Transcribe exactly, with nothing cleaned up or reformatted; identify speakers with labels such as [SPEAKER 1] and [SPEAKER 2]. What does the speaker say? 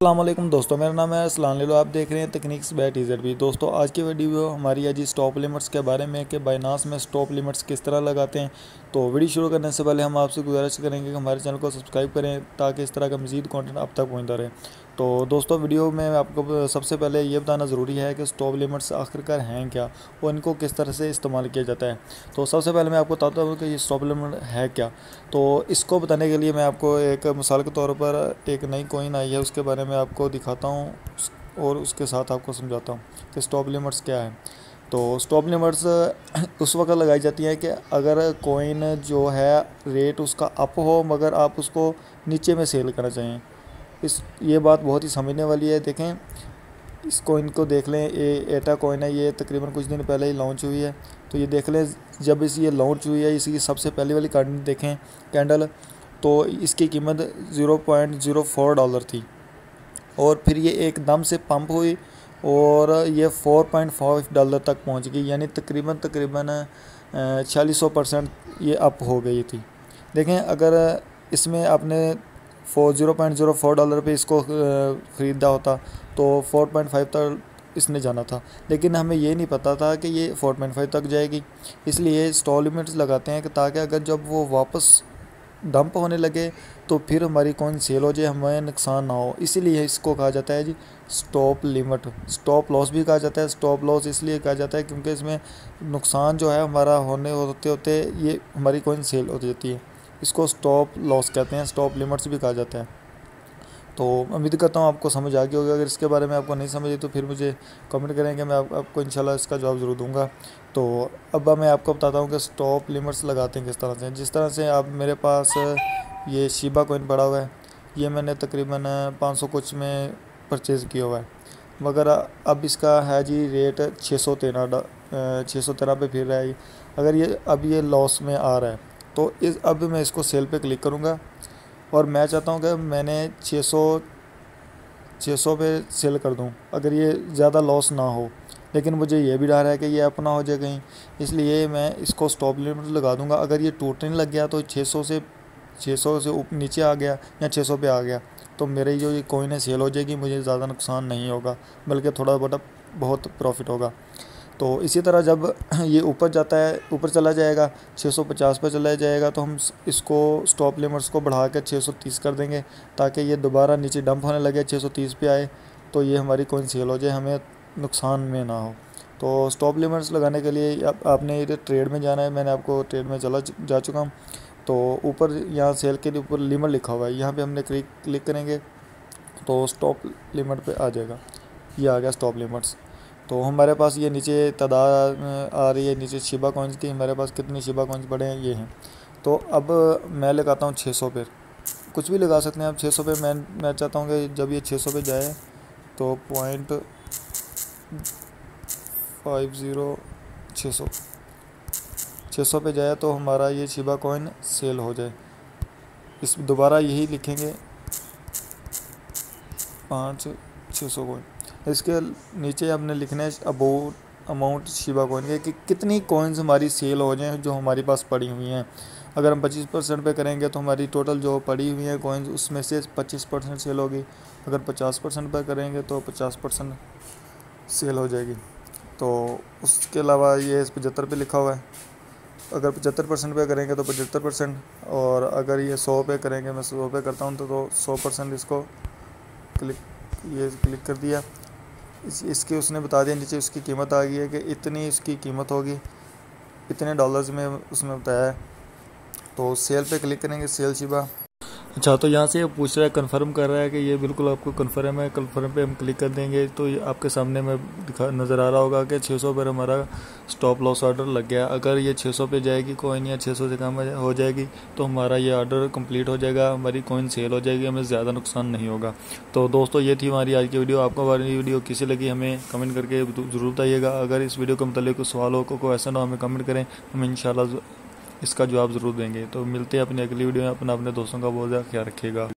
[SPEAKER 1] अस्सलाम वालेकुम दोस्तों, मेरा नाम है असलान ले लो। आप देख रहे हैं तकनीक्स बाय टीज़ेड भी। दोस्तों आज की वीडियो हमारी है जी स्टॉप लिमिट्स के बारे में कि बाइनांस में स्टॉप लिमिट्स किस तरह लगाते हैं। तो वीडियो शुरू करने से पहले हम आपसे गुजारिश करेंगे कि हमारे चैनल को सब्सक्राइब करें ताकि इस तरह का मज़ीद कंटेंट आप तक पहुंचता रहे। तो दोस्तों वीडियो में आपको सबसे पहले ये बताना ज़रूरी है कि स्टॉप लिमिट्स आखिरकार हैं क्या और इनको किस तरह से इस्तेमाल किया जाता है। तो सबसे पहले मैं आपको बताता हूँ कि ये स्टॉप लिमिट है क्या। तो इसको बताने के लिए मैं आपको एक मिसाल के तौर पर एक नई कॉइन आई है उसके बारे में आपको दिखाता हूँ और उसके साथ आपको समझाता हूँ कि स्टॉप लिमिट्स क्या है। तो स्टॉप लिमिट्स उस वक्त लगाई जाती है कि अगर कॉइन जो है रेट उसका अप हो मगर आप उसको नीचे में सेल करना चाहिए। इस ये बात बहुत ही समझने वाली है। देखें इस कॉइन को देख लें, ये एटा कॉइन है, ये तकरीबन कुछ दिन पहले ही लॉन्च हुई है। तो ये देख लें जब इस ये लॉन्च हुई है इसकी सबसे पहली वाली कैंडल देखें कैंडल तो इसकी कीमत zero point zero four dollar थी और फिर ये एकदम से पंप हुई और ये फोर पॉइंट फाइव डॉलर तक पहुंच गई, यानी तकरीबन तकरीबन छियालीस सौ परसेंट ये अप हो गई थी। देखें अगर इसमें आपने four zero point zero four dollar पे इसको ख़रीदा होता तो फोर पॉइंट फाइव तक इसने जाना था, लेकिन हमें ये नहीं पता था कि ये फोर पॉइंट फाइव तक जाएगी। इसलिए स्टॉप लिमिट्स लगाते हैं कि ताकि अगर जब वो वापस डंप होने लगे तो फिर हमारी कॉइन सेल हो जाए, हमें नुकसान ना हो। इसीलिए इसको कहा जाता है जी स्टॉप लिमिट। स्टॉप लॉस भी कहा जाता है। स्टॉप लॉस इसलिए कहा जाता है क्योंकि इसमें नुकसान जो है हमारा होने होते होते ये हमारी कॉइन सेल हो जाती है। इसको स्टॉप लॉस कहते हैं, स्टॉप लिमिट्स भी कहा जाता है। तो उम्मीद करता हूँ आपको समझ आ गई होगी। अगर इसके बारे में आपको नहीं समझी तो फिर मुझे कमेंट करेंगे, मैं आप, आपको इंशाल्लाह इसका जवाब ज़रूर दूंगा। तो अब मैं आपको बताता हूँ कि स्टॉप लिमिट्स लगाते हैं किस तरह से। जिस तरह से आप मेरे पास ये शिबा कॉइन पड़ा हुआ है, ये मैंने तकरीबन पाँच सौ कुछ में परचेज़ किया हुआ है, मगर अब इसका है जी रेट छः सौ तेरह छः सौ तेरह पे फिर रहा है। अगर ये अब ये लॉस में आ रहा है तो इस अब मैं इसको सेल पे क्लिक करूँगा और मैं चाहता हूँ कि मैंने छः सौ छः सौ पे सेल कर दूँ अगर ये ज़्यादा लॉस ना हो, लेकिन मुझे ये भी डर है कि ये अपना हो जाए कहीं, इसलिए मैं इसको स्टॉप लिमिट लगा दूँगा। अगर ये टूटने लग गया तो छः सौ से छः सौ से ऊपर नीचे आ गया या छः सौ पे आ गया तो मेरी जो ये कॉइन है सेल हो जाएगी, मुझे ज़्यादा नुकसान नहीं होगा बल्कि थोड़ा बहुत बहुत प्रॉफिट होगा। तो इसी तरह जब ये ऊपर जाता है ऊपर चला जाएगा छः सौ पचास पर चला जाएगा तो हम इसको स्टॉप लिमिट्स को बढ़ा कर छः सौ तीस कर देंगे ताकि ये दोबारा नीचे डंप होने लगे, छः सौ तीस पे आए तो ये हमारी कॉइन सेल हो जाए, हमें नुकसान में ना हो। तो स्टॉप लिमिट्स लगाने के लिए आप, आपने ये ट्रेड में जाना है। मैंने आपको ट्रेड में चला जा चुका हूँ। तो ऊपर यहाँ सेल के ऊपर लिमिट लिखा हुआ है, यहाँ पे हमने क्लिक क्लिक करेंगे तो स्टॉप लिमिट पे आ जाएगा। ये आ गया स्टॉप लिमिट्स। तो हमारे पास ये नीचे तादाद आ रही है नीचे शिबा कॉइन्स की, हमारे पास कितने शिबा कॉइन्स पड़े हैं ये हैं। तो अब मैं लगाता हूँ छः सौ पे, कुछ भी लगा सकते हैं आप छः सौ पे। मैं मैं चाहता हूँ कि जब ये छः सौ पे जाए तो पॉइंट फाइव ज़ीरो छः सौ छः सौ पे जाए तो हमारा ये शिबा कॉइन सेल हो जाए। इस दोबारा यही लिखेंगे पाँच छः सौ कॉइन। इसके नीचे हमने लिखना है अबाउट अमाउंट शिबा कॉइन के कि कितनी कॉइन्स हमारी सेल हो जाएं जो हमारी पास पड़ी हुई हैं। अगर हम पच्चीस परसेंट पे करेंगे तो हमारी टोटल जो पड़ी हुई हैं कॉइन्स उसमें से पच्चीस परसेंट सेल होगी। अगर पचास परसेंट पे करेंगे तो पचास परसेंट सेल हो जाएगी। तो उसके अलावा ये पचहत्तर पे लिखा हुआ है, अगर पचहत्तर परसेंट पे करेंगे तो पचहत्तर परसेंट, और अगर ये सौ पे करेंगे, मैं सौ पे करता हूँ तो सौ परसेंट इसको क्लिक ये क्लिक कर दिया। इस इसके उसने बता दिया नीचे उसकी कीमत आ गई है कि इतनी इसकी कीमत होगी, इतने डॉलर्स में उसने बताया है। तो सेल पे क्लिक करेंगे, सेल शिबा। अच्छा, तो यहाँ से ये पूछ रहा है, कंफर्म कर रहा है कि ये बिल्कुल आपको कंफर्म है। कंफर्म पे हम क्लिक कर देंगे तो ये आपके सामने में दिखा नज़र आ रहा होगा कि छः सौ पर हमारा स्टॉप लॉस ऑर्डर लग गया। अगर ये छः सौ पे जाएगी कॉइन या छः सौ से कम हो जाएगी तो हमारा ये ऑर्डर कंप्लीट हो जाएगा, हमारी कॉइन सेल हो जाएगी, हमें ज़्यादा नुकसान नहीं होगा। तो दोस्तों ये थी हमारी आज की वीडियो। आपको हमारी वीडियो कैसी लगी हमें कमेंट करके ज़रूर बताइएगा। अगर इस वीडियो के मतलब कोई सवाल हो को कोई ऐसा ना हमें कमेंट करें, हम इंशाल्लाह इसका जवाब ज़रूर देंगे। तो मिलते हैं अपनी अगली वीडियो में। अपना अपने दोस्तों का बहुत ज़्यादा ख्याल रखिएगा।